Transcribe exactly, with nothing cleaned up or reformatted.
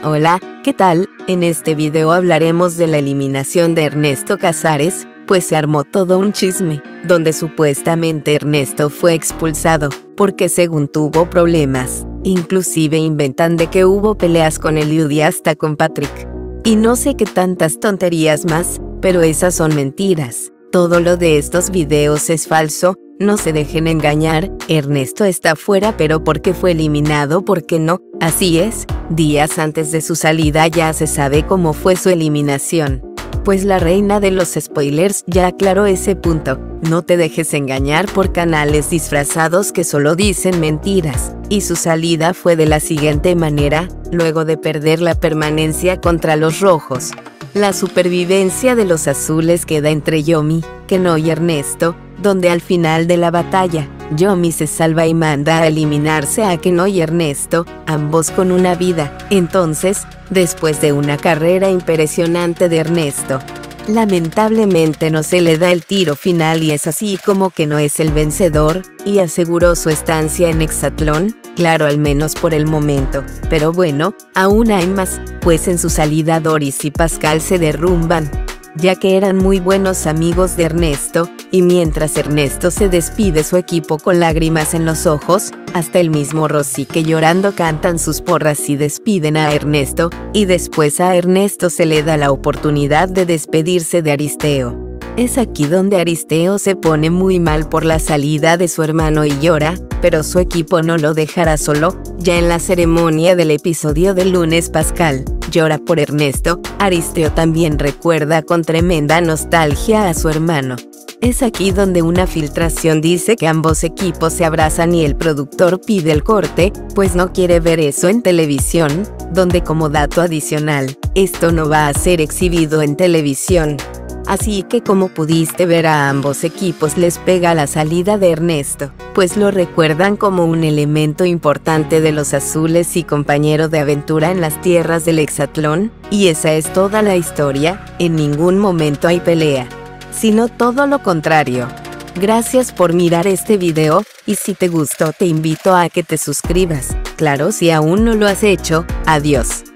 Hola, ¿qué tal? En este video hablaremos de la eliminación de Ernesto Casares, pues se armó todo un chisme, donde supuestamente Ernesto fue expulsado, porque según tuvo problemas, inclusive inventan de que hubo peleas con Eliud y hasta con Patrick. Y no sé qué tantas tonterías más, pero esas son mentiras. Todo lo de estos videos es falso, no se dejen engañar, Ernesto está fuera pero porque fue eliminado, porque no, así es, días antes de su salida ya se sabe cómo fue su eliminación. Pues la reina de los spoilers ya aclaró ese punto, no te dejes engañar por canales disfrazados que solo dicen mentiras, y su salida fue de la siguiente manera, luego de perder la permanencia contra los rojos. La supervivencia de los azules queda entre Yomi, Keno y Ernesto, donde al final de la batalla, Yomi se salva y manda a eliminarse a Keno y Ernesto, ambos con una vida. Entonces, después de una carrera impresionante de Ernesto, lamentablemente no se le da el tiro final y es así como Keno es el vencedor, y aseguró su estancia en Hexatlón, claro, al menos por el momento. Pero bueno, aún hay más, pues en su salida Doris y Pascal se derrumban, ya que eran muy buenos amigos de Ernesto, y mientras Ernesto se despide su equipo con lágrimas en los ojos, hasta el mismo Rosy que llorando cantan sus porras y despiden a Ernesto, y después a Ernesto se le da la oportunidad de despedirse de Aristeo. Es aquí donde Aristeo se pone muy mal por la salida de su hermano y llora, pero su equipo no lo dejará solo. Ya en la ceremonia del episodio del lunes, Pascal llora por Ernesto, Aristeo también recuerda con tremenda nostalgia a su hermano. Es aquí donde una filtración dice que ambos equipos se abrazan y el productor pide el corte, pues no quiere ver eso en televisión, donde como dato adicional, esto no va a ser exhibido en televisión. Así que como pudiste ver, a ambos equipos les pega la salida de Ernesto, pues lo recuerdan como un elemento importante de los azules y compañero de aventura en las tierras del Hexatlón, y esa es toda la historia, en ningún momento hay pelea, sino todo lo contrario. Gracias por mirar este video, y si te gustó te invito a que te suscribas, claro si aún no lo has hecho, adiós.